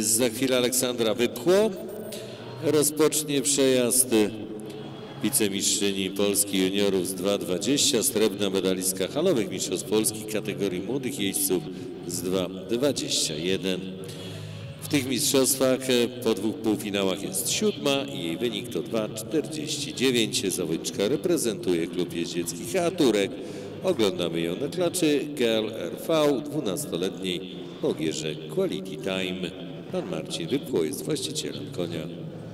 Za chwilę Aleksandra Wypchło. Rozpocznie przejazd wicemistrzyni Polski juniorów z 2,20, srebrna medalistka halowych mistrzostw Polski kategorii młodych jeźdźców z 2,21. W tych mistrzostwach po dwóch półfinałach jest siódma i jej wynik to 2,49. Zawodniczka reprezentuje klub jeździecki Chaturek. Oglądamy ją na klaczy Girl RV 12-letniej Ogierze Quality Time. Pan Marcin Wypchło jest właścicielem konia.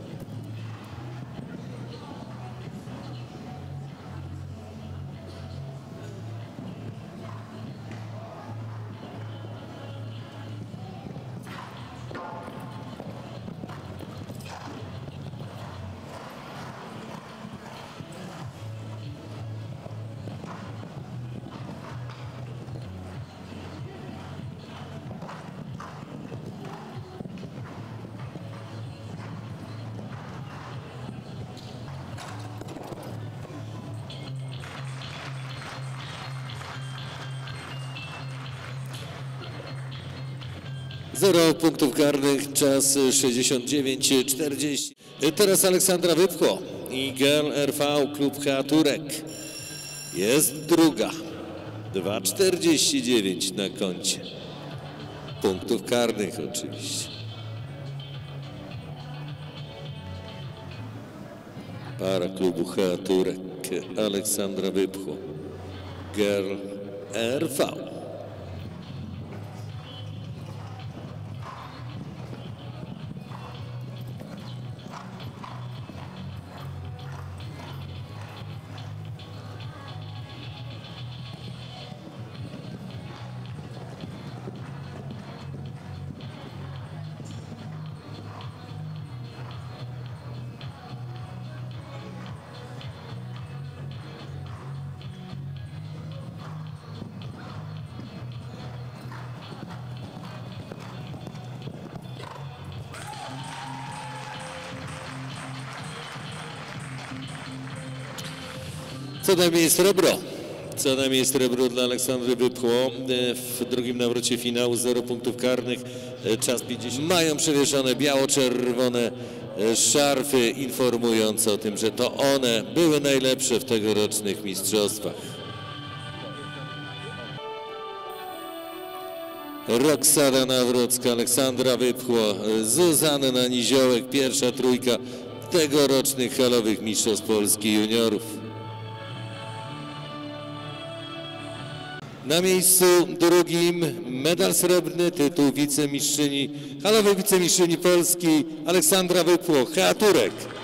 Zero punktów karnych, czas 69:40. Teraz Aleksandra Wypchło i Girl RV klub Chaturek. Jest druga. 2,49 na koncie. Punktów karnych oczywiście. Para klubu Chaturek. Aleksandra Wypchło. Girl RV. Co najmniej srebro. Co najmniej srebro dla Aleksandry Wypchło. W drugim nawrocie finału 0 punktów karnych. Czas 50. Mają przewieszone biało-czerwone szarfy informujące o tym, że to one były najlepsze w tegorocznych mistrzostwach. Roxana Nawrocka, Aleksandra Wypchło, Zuzanna Niziołek. Pierwsza trójka tegorocznych halowych mistrzostw Polski juniorów. Na miejscu drugim medal srebrny, tytuł wicemistrzyni, halowej wicemistrzyni Polski Aleksandra Wypchło, Chaturek.